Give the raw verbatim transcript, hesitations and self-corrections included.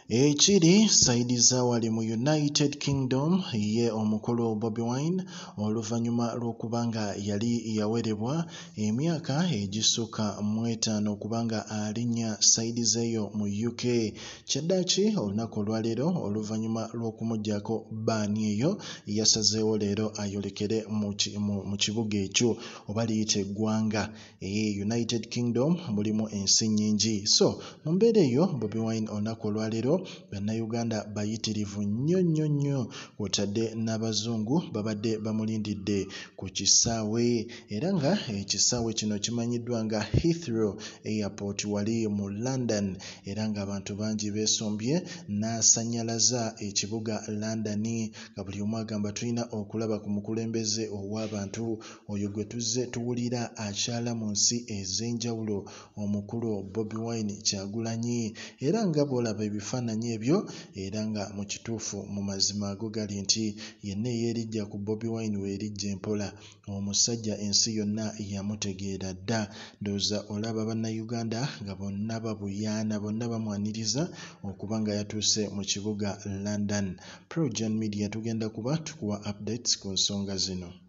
Ekiri saidi za wali mu United Kingdom ye omukulu Bobi Wine oluvannyuma lw'okubanga yali yawerebwa emyaka egisukka mu etaano kubanga alinya saidi zeeyo mu U K. Kyaddaaki olunaku olwaleero oluvannyuma lw'okumuggyako bbaani eyo yasazeewo leero ayolekere mu kibuga ekyo oba liyita eggwanga. E United Kingdom mulimu ensi nnyingi, so mu mbeera eyo Bobi Wine olunaku olwaleero bannayuganda bayitirivu nnyo nnyo nnyo kw'otadde n'abazungu babadde bamulindidde ku kisaawe era nga ekisaawe kino kimanyiddwa nga Heathrow Airport wali mu London era ng'abantu bangi beesombye ngasanyalaza ekibuga London nga buli omu agamba tulina okulaba ku mukulembeze ow'abantu oyo gwe tuzze tuwulira akyala mu nsi ez'enjawulo omukulu Bobi Wine Kyagulanyi era nga bw'olaba ebifaananyi ebyo era nga mu kituufu mu mazima ago gali nti yenna eyeerijja ku Bobi Wine weerijja empola omusajja ensi yonna yamutegeera dda. Ndowooza olaba bannayuganda nga bonna babuyaana bonna bamwaniriza okuba nga yatuuse mu kibuga London. PROJOURN Media tugenda kuba tukuwa updates ku nsonga zino.